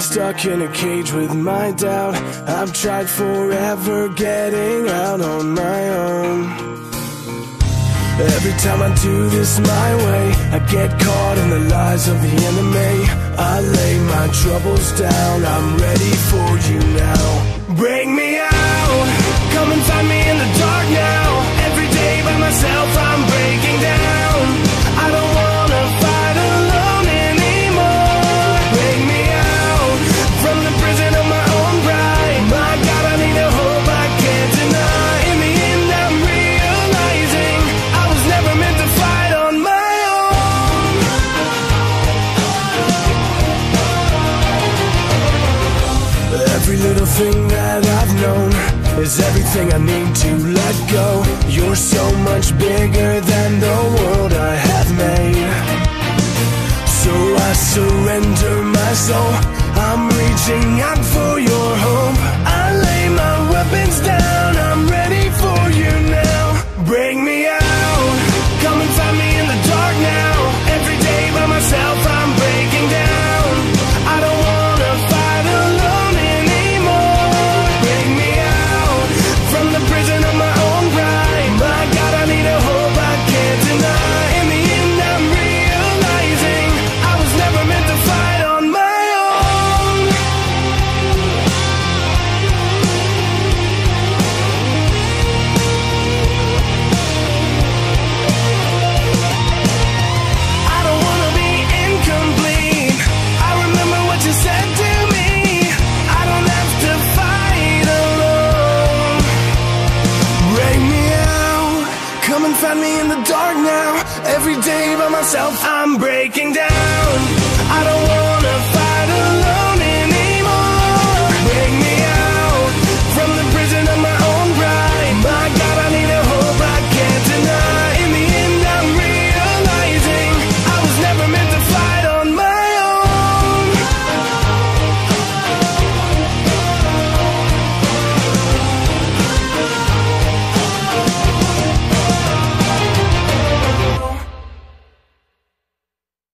stuck in a cage with my doubt. I've tried forever getting out on my own. Every time I do this my way, I get caught in the lies of the enemy. I lay my troubles down, I'm ready for you now. Bring me out, come and find me in the dark now. Every day by myself I'm breaking down. I don't wanna fight alone anymore. Bring me out from the prison of my own pride. My God, I need a hope I can't deny. In the end I'm realizing I was never meant to fight on my own. Every little thing that I've known is everything I need to let go. You're so much bigger than the world I have made. So I surrender my soul, I'm reaching out for your hope. I lay my weapons down, I'm ready for you now. Bring me out, come and find me in the dark now. Every day by myself I'm breaking down. I don't wanna fight alone anymore. Bring me out from the prison of my own pride. My God, I need a hope I can't deny. In the end I'm realizing I was never meant to fight on my own. I don't wanna be incomplete. I remember what you said to me. I don't have to fight alone. Bring me out, come and find me in the dark now. Every day by myself I'm breaking down.